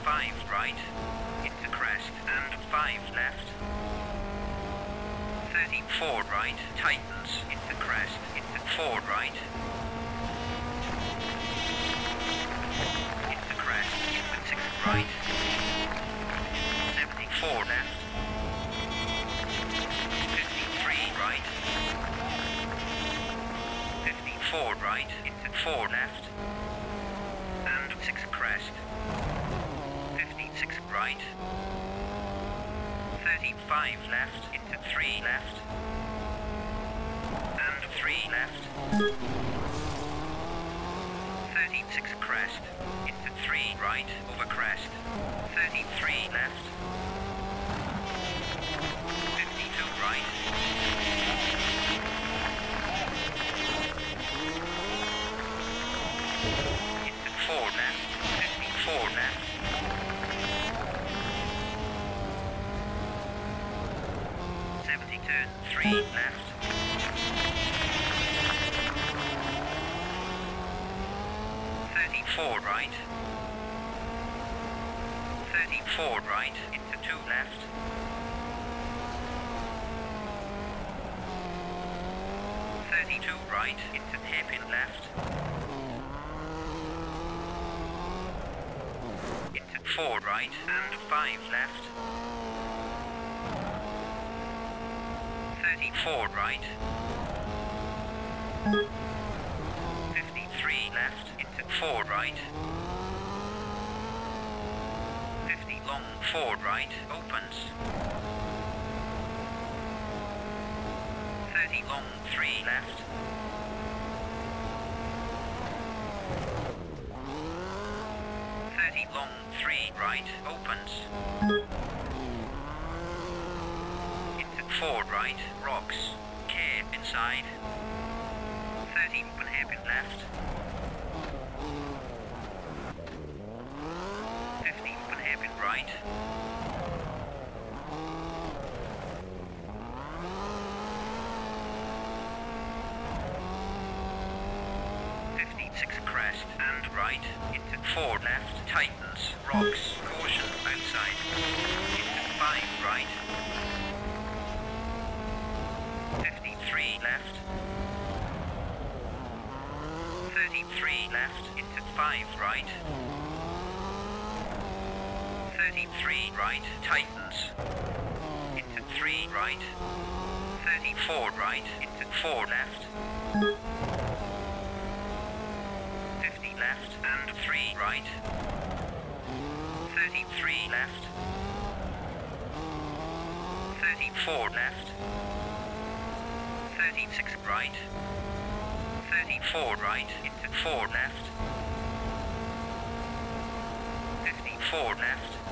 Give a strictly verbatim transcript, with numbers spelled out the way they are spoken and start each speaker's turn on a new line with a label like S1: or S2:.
S1: five right, into crest, and five left. thirty-four right, tightens, into crest, into four right. Into crest, into six right. seventy-four left. fifty-three right. fifty-four right, into four left. And six crest. fifty-six right. thirty-five left, into three left. And three left. thirty-six crest, into three right, over crest. thirty-three left. fifty-two right. Into four left, fifty-four left. seventy turn, three left. thirty-four right. thirty-four right, into two left. thirty-two right, into hairpin left. Into four right, and five left. thirty-four right. fifty-three left, into four right. fifty long, four right, opens. thirty long, three left. thirty long, three right, opens. four right, rocks, care inside. thirty open hairpin left. fifty open hairpin right. fifty-six crest and right, into four left, tightens, rocks, caution, outside. Into five right. fifty-three left. thirty-three left, into five right. thirty-three right, tightens. Into three right. thirty-four right, into four left. fifty left, and three right. thirty-three left. thirty-four left. thirty-six right. thirty-four right, into four left. fifty-four left.